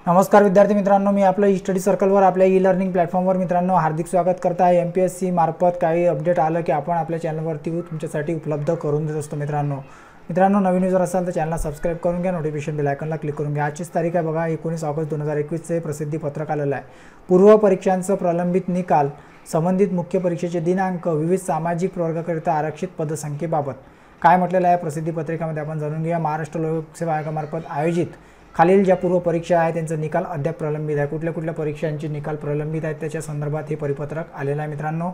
नमस्कार विद्यार्थी मित्रांनो, मी आपलं ई स्टडी सर्कलवर आपल्या ई लर्निंग प्लॅटफॉर्मवर मित्रांनो हार्दिक स्वागत करत आहे। MPSC मार्फत काही अपडेट आलं की आपण आपल्या चॅनलवरती तुमच्यासाठी उपलब्ध करून देत असतो। मित्रांनो नवीन युजर असाल तर चॅनलला सबस्क्राइब करून घ्या, नोटिफिकेशन बेल आयकॉनला क्लिक करून घ्या। आजचीच तारीख आहे बघा, 19 ऑगस्ट 2021 चे प्रसिद्धी पत्रक आलेलं आहे। पूर्व परीक्षांचं प्रलंबित निकाल, संबंधित मुख्य परीक्षेचे दिनांक, विविध सामाजिक प्रवर्गाकरिता आरक्षित पदसंख्येबाबत काय म्हटलेलं आहे प्रसिद्धी पत्रिकामध्ये आपण जाणून घेऊया। महाराष्ट्र लोकसेवा आयोगामार्फत आयोजित खालील ज्या पूर्व परीक्षा आहे त्यांचा निकाल अद्याप प्रलंबित आहे। कुठल्या परीक्षांचे निकाल प्रलंबित आहेत त्याच्या संदर्भात हे परिपत्रक आलेलं आहे मित्रांनो।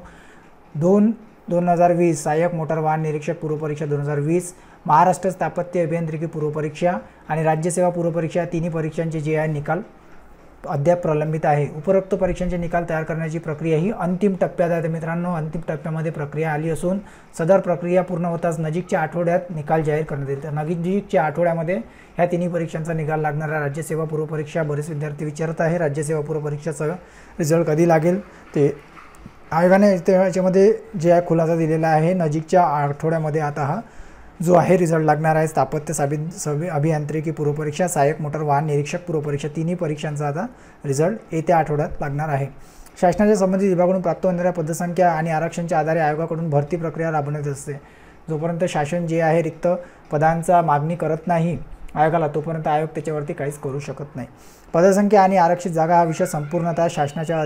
2020 सहाय्यक मोटार वाहन निरीक्षक पूर्व परीक्षा 2020, महाराष्ट्र स्थापत्य अभियांत्रिकी पूर्व परीक्षा आणि राज्यसेवा पूर्व परीक्षा तिन्ही परीक्षांचे जे आहे निकाल अद्याप प्रलंबित आहे। उपरोक्त परीक्षांचे निकाल तयार करण्याची प्रक्रिया ही अंतिम टप्प्यात आहे मित्रांनो। अंतिम टप्प्यामध्ये प्रक्रिया आली असून सदर प्रक्रिया पूर्ण होताच नजीकच्या आठवड्यात निकाल जाहीर करण्यात येईल। तर नजीकच्या आठवड्यामध्ये ह्या तिन्ही परीक्षांचा निकाल लागणार आहे। राज्यसेवा पूर्व परीक्षा बरेच विद्यार्थी विचारत आहे, राज्यसेवा पूर्व परीक्षेचा रिझल्ट कधी लागेल ते आयोगाने त्याच्यामध्ये जे आहे खुलासा दिलेला आहे। नजीकच्या आठवड्यामध्ये आता हा जो आहे रिझल्ट लागणार आहे। स्थापत्य अभियांत्रिकी पूर्व परीक्षा, सहाय्यक मोटार वाहन निरीक्षक पूर्व परीक्षा तिन्ही परीक्षांचा आता रिझल्ट येत्या आठवड्यात लागणार आहे। शासनाच्या संबंधित विभागाकडून प्राप्त होणाऱ्या पदसंख्या आणि आरक्षणाच्या आधारे आयोगाकडून भरती प्रक्रिया राबवण्यात असते। जोपर्यंत शासन जे आहे रिक्त पदांचा मागणी करत नाही आयोगाला, तोपर्यंत आयोग त्याच्यावरती काहीच करू शकत नाही। पदसंख्या आणि आरक्षित जागा हा विषय संपूर्णतः शासनाच्या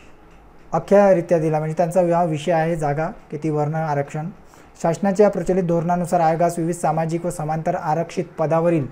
अख्यारित्या दिला, म्हणजे त्यांचा विषय आहे जागा किती वर्ण आरक्षण। शासनाच्या प्रचलित धोरणानुसार आयोगास विविध सामाजिक व समांतर आरक्षित पदावरील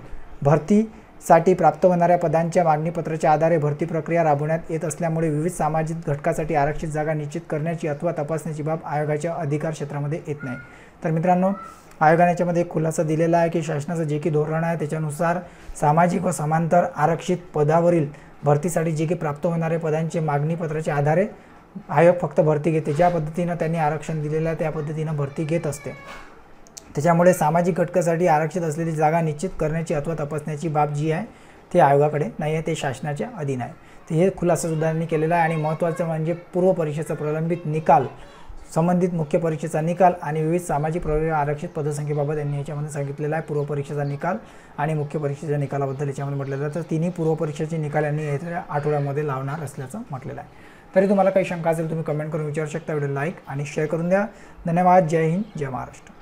भरतीसाठी प्राप्त होणाऱ्या पदांच्या मागणीपत्राच्या आधारे भरती प्रक्रिया राबवण्यात येत असल्यामुळे विविध सामाजिक घटकासाठी आरक्षित जागा निश्चित करण्याची अथवा तपासण्याची बाब आयोगाच्या अधिकार क्षेत्रामध्ये येत नाही। तर मित्रांनो आयोगाने याच्यामध्ये खुलासा दिलेला आहे की शासनाचं जे की धोरण आहे त्याच्यानुसार सामाजिक व समांतर आरक्षित पदावरील भरतीसाठी जे की प्राप्त होणारे पदांचे मागणीपत्राच्या आधारे आयोग फक्त भरती घेते। ज्या पद्धतीने त्यांनी आरक्षण दिलेलं आहे त्या पद्धतीने भरती घेत असते। त्याच्यामुळे सामाजिक घटकासाठी आरक्षित असलेली जागा निश्चित करण्याची अथवा तपासण्याची बाब जी आहे ते आयोगाकडे नाही आहे, ते शासनाच्या अधीन आहे। तर हे खुलासा सुद्धा त्यांनी केलेला आहे। आणि महत्त्वाचं म्हणजे पूर्व परीक्षेचा प्रलंबित निकाल, संबंधित मुख्य परीक्षेचा निकाल आणि विविध सामाजिक प्रवर्ग आरक्षित पदसंख्येबाबत यांनी याच्यामध्ये सांगितलेलं आहे। पूर्व परीक्षेचा निकाल आणि मुख्य परीक्षेच्या निकालाबद्दल याच्यामध्ये म्हटलेलं आहे। तर तिन्ही पूर्व परीक्षेचे निकाल यांनी येत्या आठवड्यामध्ये लावणार असल्याचं म्हटलेलं आहे। तरी तुम्हाला काही शंका असेल तुम्ही कमेंट करून विचारू शकता। व्हिडिओ लाईक आणि शेअर करून द्या। धन्यवाद। जय हिंद, जय महाराष्ट्र।